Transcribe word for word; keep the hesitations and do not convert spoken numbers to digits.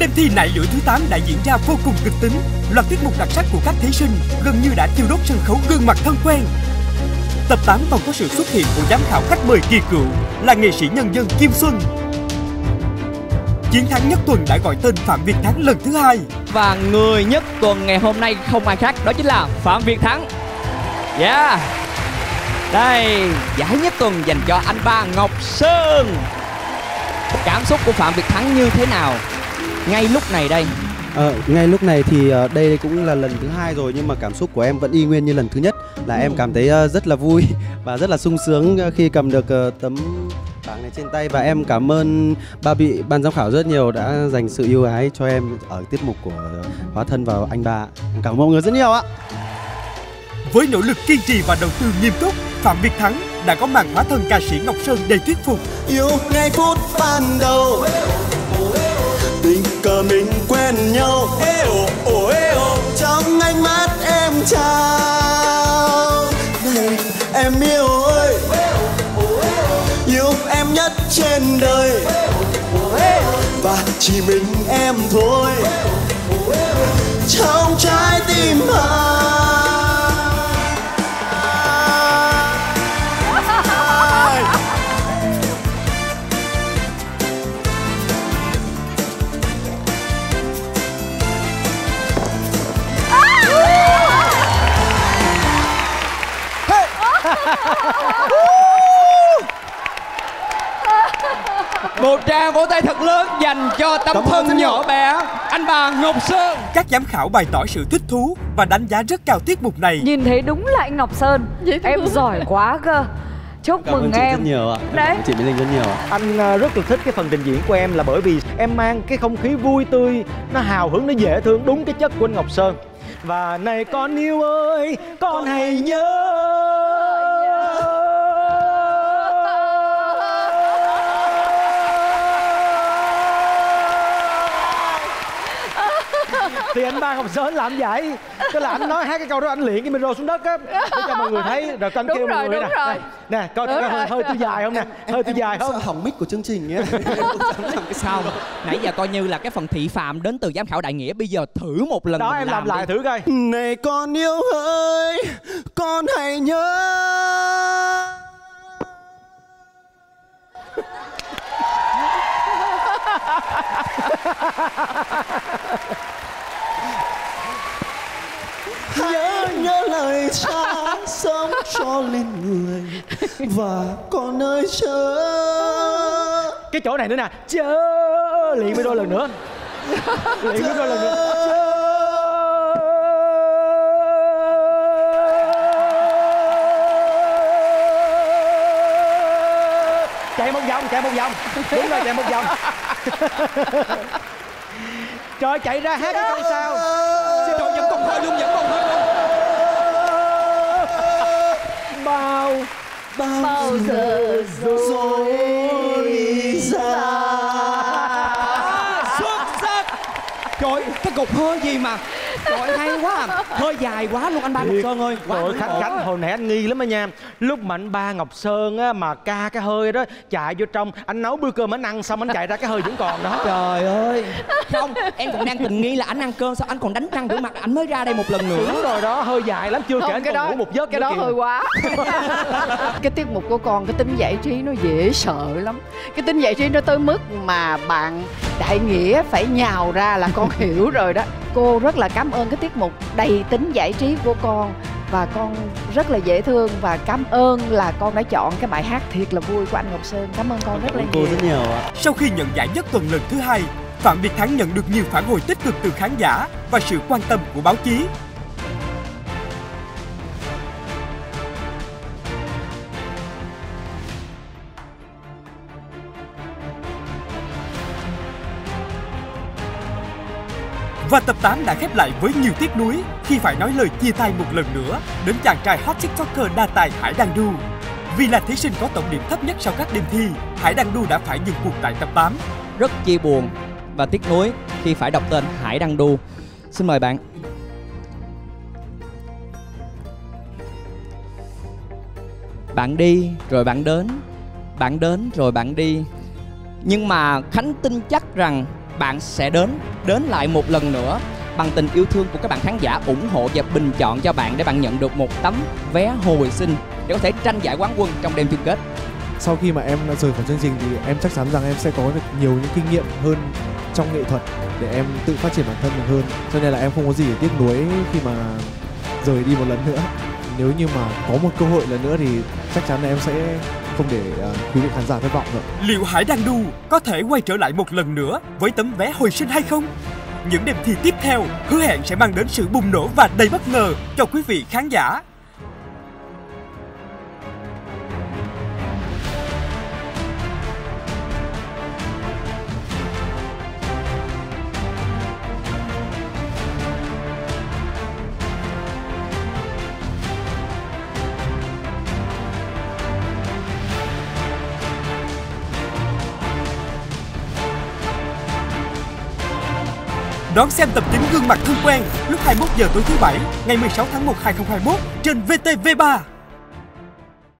Đêm thi nại lửa thứ tám đã diễn ra vô cùng kịch tính. Loạt tiết mục đặc sắc của các thí sinh gần như đã thiêu đốt sân khấu gương mặt thân quen. Tập tám còn có sự xuất hiện của giám khảo khách mời kỳ cựu là nghệ sĩ nhân dân Kim Xuân. Chiến thắng nhất tuần đã gọi tên Phạm Việt Thắng lần thứ hai. Và người nhất tuần ngày hôm nay không ai khác, đó chính là Phạm Việt Thắng. Yeah. Đây, giải nhất tuần dành cho anh ba Ngọc Sơn. Cảm xúc của Phạm Việt Thắng như thế nào ngay lúc này đây? Ờ, ngay lúc này thì uh, đây cũng là lần thứ hai rồi, nhưng mà cảm xúc của em vẫn y nguyên như lần thứ nhất. Là ừ. em cảm thấy uh, rất là vui và rất là sung sướng khi cầm được uh, tấm bảng này trên tay. Và em cảm ơn ba vị ban giám khảo rất nhiều đã dành sự yêu ái cho em ở tiết mục của Hóa Thân vào Anh Ba. Em cảm ơn mọi người rất nhiều ạ. Với nỗ lực kiên trì và đầu tư nghiêm túc, Phạm Việt Thắng đã có màn hóa thân ca sĩ Ngọc Sơn đầy thuyết phục. Yêu ngay phút ban đầu, tình cờ mình quen nhau, ê ồ, ồ, ê ồ, trong ánh mắt em trao. Này em yêu ơi, yêu em nhất trên đời, và chỉ mình em thôi trong trái tim hờ. Một tràng vỗ tay thật lớn dành cho tấm thân nhỏ bé anh ba Ngọc Sơn. Các giám khảo bày tỏ sự thích thú và đánh giá rất cao tiết mục này. Nhìn thấy đúng là anh Ngọc Sơn. Em giỏi quá cơ. Chúc Cảm mừng ơn em. chị rất nhiều ạ. Đấy. Chị Mỹ Linh rất nhiều ạ. Anh rất là thích cái phần trình diễn của em là bởi vì em mang cái không khí vui tươi, nó hào hứng, nó dễ thương, đúng cái chất của anh Ngọc Sơn. Và này con yêu ơi, con hãy nhớ. Thì anh ba Ngọc Sơn làm vậy, tức là anh nói hai cái câu đó anh luyện cái micro xuống đất á để cho mọi người thấy, rồi con kêu mọi người nè, nè, nè coi coi hơi, hơi tôi dài không nè, hơi tôi dài không? Sợ hỏng mic của chương trình ấy. Sao nãy giờ coi như là cái phần thị phạm đến từ giám khảo Đại Nghĩa, bây giờ thử một lần đó em làm, làm lại thử coi. Này con yêu ơi, con hãy nhớ. Nhớ nhớ lời cha sống cho lên người, và con ơi chớ. Cái chỗ này nữa nè, chớ luyện với đôi lần nữa, luyện với đôi lần nữa. Chạy một vòng, chạy một vòng, đúng rồi, chạy một vòng. Trời, chạy ra hát cái câu sau. Trời, vẫn còn hơi luôn, vẫn còn hơi luôn. Bao bao, bao giờ rồi ra. Xuất sắc. Trời, cái cục hơi gì mà trời, hay quá, hơi dài quá luôn anh ba Ngọc Sơn ơi. Trời, Khánh, Khánh hồi nãy anh nghi lắm đó nha. Lúc mà anh ba Ngọc Sơn á mà ca cái hơi đó, chạy vô trong anh nấu bữa cơm anh ăn xong anh chạy ra cái hơi vẫn còn đó. Trời ơi. Không, em còn đang tình nghi là anh ăn cơm sao anh còn đánh răng rửa mặt, anh mới ra đây một lần nữa. Đúng rồi đó, hơi dài lắm, chưa kể anh cái còn đó, ngủ một giấc. cái đó kìa. hơi quá. Cái tiết mục của con, cái tính giải trí nó dễ sợ lắm. Cái tính giải trí nó tới mức mà bạn Đại Nghĩa phải nhào ra là con hiểu rồi đó. Cô rất là cảm ơn cái tiết mục đầy tính giải trí của con, và con rất là dễ thương, và cảm ơn là con đã chọn cái bài hát thiệt là vui của anh Ngọc Sơn. Cảm ơn con rất là nhiều. Cô rất nhiều ạ. Sau khi nhận giải nhất tuần lần thứ hai, Phạm Việt Thắng nhận được nhiều phản hồi tích cực từ khán giả và sự quan tâm của báo chí. Và tập tám đã khép lại với nhiều tiếc nuối khi phải nói lời chia tay một lần nữa đến chàng trai hot tiktoker đa tài Hải Đăng Đu. Vì là thí sinh có tổng điểm thấp nhất sau các đêm thi, Hải Đăng Đu đã phải dừng cuộc tại tập tám. Rất chia buồn và tiếc nuối khi phải đọc tên Hải Đăng Đu. Xin mời bạn. Bạn đi rồi bạn đến, bạn đến rồi bạn đi. Nhưng mà Khánh tin chắc rằng bạn sẽ đến, đến lại một lần nữa bằng tình yêu thương của các bạn khán giả ủng hộ và bình chọn cho bạn để bạn nhận được một tấm vé hồi sinh để có thể tranh giải quán quân trong đêm chung kết. Sau khi mà em đã rời khỏi chương trình thì em chắc chắn rằng em sẽ có được nhiều những kinh nghiệm hơn trong nghệ thuật để em tự phát triển bản thân mình hơn. Cho nên là em không có gì để tiếc nuối khi mà rời đi một lần nữa. Nếu như mà có một cơ hội lần nữa thì chắc chắn là em sẽ không để uh, quý vị khán giả thất vọng nữa. Liệu Hải Đăng Đu có thể quay trở lại một lần nữa với tấm vé hồi sinh hay không? Những đêm thi tiếp theo hứa hẹn sẽ mang đến sự bùng nổ và đầy bất ngờ cho quý vị khán giả. Đón xem tập chín Gương mặt thân quen lúc hai mươi mốt giờ tối thứ bảy ngày mười sáu tháng một năm hai nghìn không trăm hai mươi mốt trên vê tê vê ba.